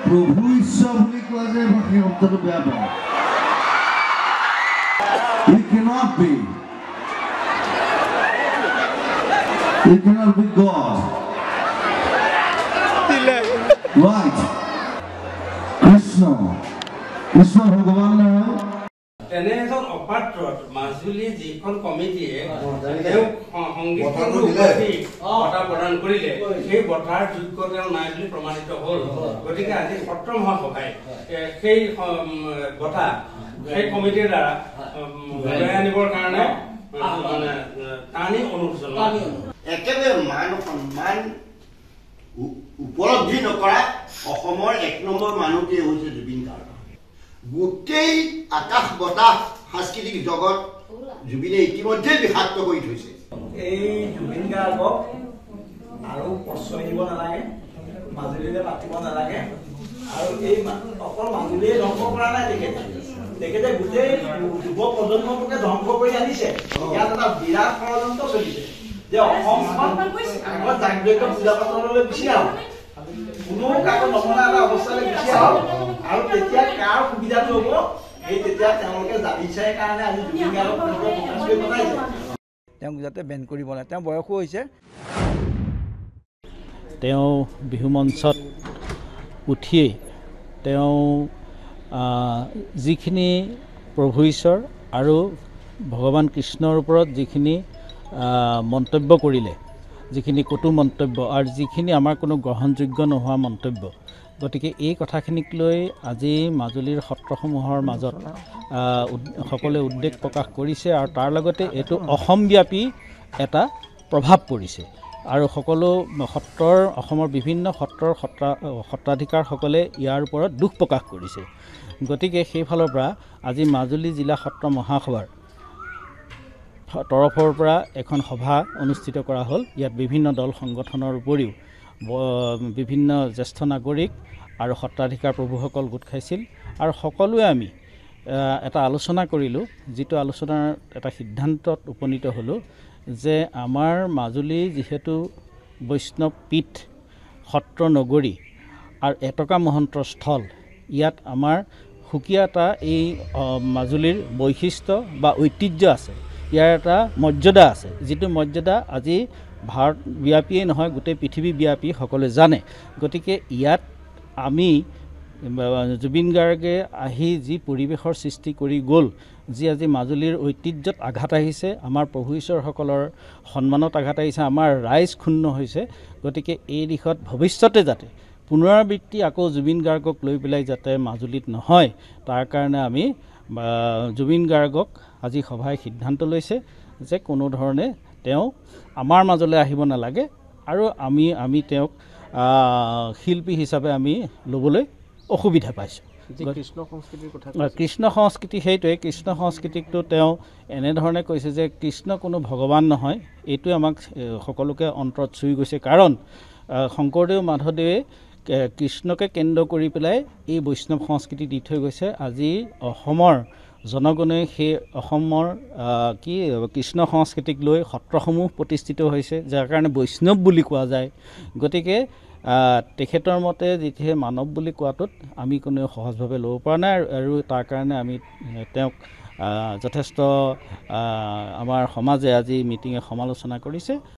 প্ৰভু ঈশ্বৰ বুলি কোৱা যে মই সেই শব্দটো বেয়া পাওঁ He cannot be God right Krishna ভগৱান নহয় তেনে এজন অপাত্ৰত মাজুলী যিখন কমিটিয়ে তেওঁক সংগীতটো বঁটা প্ৰদান কৰিলে সেই বঁটাৰ যোগ্য তেওঁ নাই বুলি প্ৰমাণিত হ'ল গতিকে আজি সত্ৰ মহাসভাই সেই বঁটা সেই কমিটিৰ দ্বাৰা লৈ আনিবৰ কাৰণে মানে টানি অনুৰোধ একেবাৰে মান সন্মান উপলব্ধি নকৰা অসমৰ 1 নম্বৰ মানুহটোৱে হৈছে জুবিন গাৰ্গ গোটেই আকাশ বতাহ সাংস্কৃতিক জগত জুবিনে ইতিমধ্যে বিষাক্ত কৰি থৈছে এই জুবিন গাৰ্গক আৰু প্ৰশ্ৰয় দিব নালাগে মাজুলীলৈ মাতিব নালাগে আৰু এই অকল মাজুলীয়ে ধ্বংস কৰা নাই তেখেতে গোটেই যুৱ প্ৰজন্মটোকে ধ্বংস কৰি আনিছে ইয়াত এটা বিৰাট ষড়যন্ত্ৰ চলিছে যে অসমখন আগত জাগ্ৰত পূজা পাতললৈ গুচি আহক কোনো কাকো নমনা এটা অৱস্থালৈ গুচি আহক আৰু তেতিয়া কাৰ সুবিধাটো হ'ব এই তেতিয়া তেওঁলোকে জানি চাই কাৰণে আজি জুবিন গাৰ্গক প্ৰকাশ কৰি পঠাইছে তেওঁক যাতে বেন কৰিব লাগে তেওঁ বয়সো হৈছে তেওঁ বিহু মঞ্চত উঠিয়েই তেওঁ যিখিনি প্ৰভু ঈশ্বৰ আৰু ভগৱান কৃষ্ণৰ ওপৰত যিখিনি মন্তব্য কৰিলে যিখিনি কটু মন্তব্য আৰু যিখিনি আমাৰ কোনো গ্ৰহণযোগ্য নোহোৱা মন্তব্য গতিকে এই কথাখিনিক লৈ আজি মাজুলীৰ সত্ৰসমূহৰ মাজত সকলোৱে উদ্বেগ প্ৰকাশ কৰিছে আৰু তাৰ লগতে এইটো অসমব্যাপী এটা প্ৰভাৱ পৰিছে আৰু সকলো অসমৰ বিভিন্ন সত্ৰাধিকাৰসকলে ইয়াৰ ওপৰত দুখ প্ৰকাশ কৰিছে গতিকে সেইফালৰ পৰা আজি মাজুলী জিলা সত্ৰ মহাসভাৰ তৰফৰ পৰা এখন সভা অনুষ্ঠিত কৰা হ'ল ইয়াত বিভিন্ন দল সংগঠনৰ উপৰিও বিভিন্ন জ্যেষ্ঠ নাগৰিক আৰু সত্ৰাধিকাৰ প্ৰভুসকল গোট খাইছিল আৰু সকলোৱে আমি এটা আলোচনা কৰিলোঁ যিটো আলোচনাৰ এটা সিদ্ধান্তত উপনীত হ'লোঁ যে আমাৰ মাজুলী যিহেতু বৈষ্ণৱ পীঠ সত্ৰ নগৰী আৰু এটকা মহন্তৰ স্থল ইয়াত আমাৰ সুকীয়া এটা এই মাজুলীৰ বৈশিষ্ট্য বা ঐতিহ্য আছে ইয়াৰ এটা মৰ্যাদা আছে যিটো মৰ্যাদা আজি ভাৰতব্যাপীয়ে নহয় গোটেই পৃথিৱীব্যাপী সকলোৱে জানে গতিকে ইয়াত আমি জুবিন গাৰ্গে আহি যি পৰিৱেশৰ সৃষ্টি কৰি গ'ল যি আজি মাজুলীৰ ঐতিহ্যত আঘাত আহিছে আমাৰ প্ৰভু ঈশ্বৰসকলৰ সন্মানত আঘাত আহিছে আমাৰ ৰাইজ ক্ষুণ্ণ হৈছে গতিকে এই দিশত ভৱিষ্যতে যাতে পুনৰাবৃত্তি আকৌ জুবিন গাৰ্গক লৈ পেলাই যাতে মাজুলীত নহয় তাৰ কাৰণে আমি জুবিন গাৰ্গক আজি সভাই সিদ্ধান্ত লৈছে যে কোনো ধৰণে তেওঁ আমাৰ মাজলৈ আহিব নালাগে আৰু আমি তেওঁক শিল্পী হিচাপে আমি ল'বলৈ অসুবিধা পাইছোঁ কৃষ্ণ সংস্কৃতি সেইটোৱে কৃষ্ণ সংস্কৃতিকটো তেওঁ এনেধৰণে কৈছে যে কৃষ্ণ কোনো ভগৱান নহয় এইটোৱে আমাক সকলোকে অন্তৰত চুই গৈছে কাৰণ শংকৰদেৱ মাধৱদেৱে কৃষ্ণকে কেন্দ্ৰ কৰি পেলাই এই বৈষ্ণৱ সংস্কৃতি দি থৈ গৈছে আজি অসমৰ জনগণে সেই অসমৰ কৃষ্ণ সংস্কৃতিক লৈ সত্ৰসমূহ প্ৰতিষ্ঠিত হৈছে যাৰ কাৰণে বৈষ্ণৱ বুলি কোৱা যায় গতিকে তেখেতৰ মতে যিহে মানৱ বুলি কোৱাটোত আমি কোনেও সহজভাৱে ল'ব পৰা নাই আৰু তাৰ কাৰণে আমি তেওঁক যথেষ্ট আমাৰ সমাজে আজি মিটিঙে সমালোচনা কৰিছে